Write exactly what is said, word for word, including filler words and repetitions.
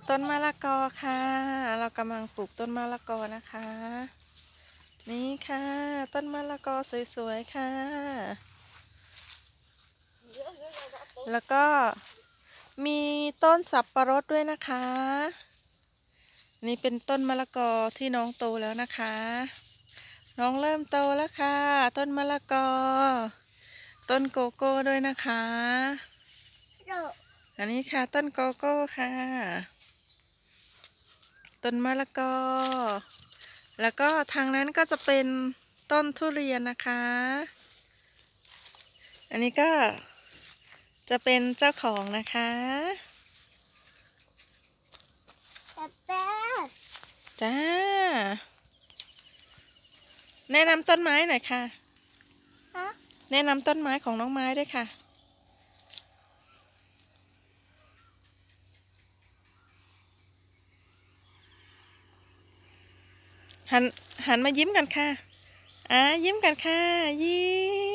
ต้นมะละกอค่ะเรากำลังปลูกต้นมะละกอนะคะนี่ค่ะต้นมะละกอสวยๆค่ะแล้วก็มีต้นสับปะรดด้วยนะคะนี่เป็นต้นมะละกอที่น้องโตแล้วนะคะน้องเริ่มโตแล้วค่ะต้นมะละกอต้นโกโก้ด้วยนะคะอันนี้ค่ะต้นโกโก้ค่ะต้นมะละกอแล้วก็ทางนั้นก็จะเป็นต้นทุเรียนนะคะอันนี้ก็จะเป็นเจ้าของนะคะจ้าแนะนำต้นไม้หน่อยค่ะแนะนำต้นไม้ของน้องไม้ด้วยค่ะหันหันมายิ้มกันค่ะอ่ายิ้มกันค่ะยิ้